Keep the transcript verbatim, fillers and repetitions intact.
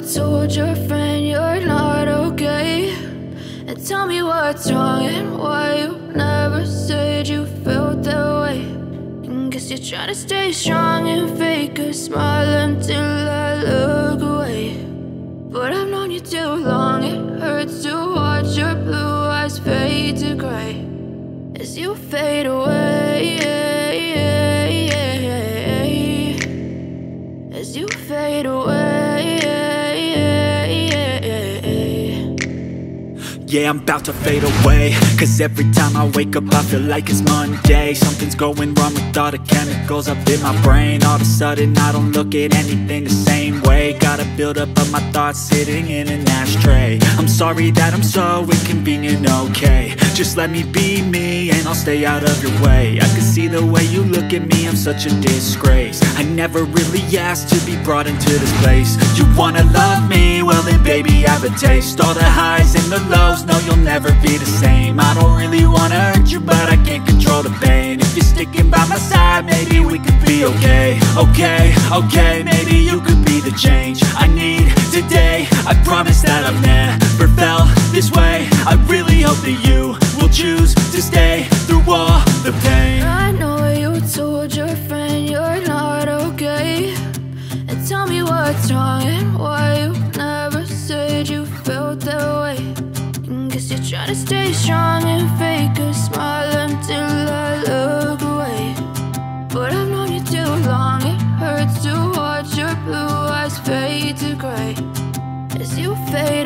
told your friend you're not okay, and tell me what's wrong and why you never said you felt that way. And guess you're trying to stay strong and fake a smile until I look away. But I've known you too long, it hurts to watch your blue eyes fade to gray as you fade away, as you fade away. Yeah, I'm about to fade away, cause every time I wake up I feel like it's Monday. Something's going wrong with all the chemicals up in my brain. All of a sudden I don't look at anything the same way. Gotta build up of my thoughts sitting in an ashtray. I'm sorry that I'm so inconvenient, okay. Just let me be me and I'll stay out of your way. I can see the way you look at me, I'm such a disgrace. I never really asked to be brought into this place. You wanna love me? Well then baby, have a taste. All the highs and the lows, no, you'll never be the same. I don't really wanna hurt you, but I can't control the pain. If you're sticking by my side, maybe we could be okay. Okay, okay, maybe you could be the change I need today. I promise that I've never felt this way. I really hope that you will choose to stay through all the pain. I know you told your friend you're not okay, and tell me what's wrong and why you never said you felt that way. Guess you're trying to stay strong and fake a smile until I look away. But I've known you too long, it hurts to watch your blue eyes fade to gray as you fade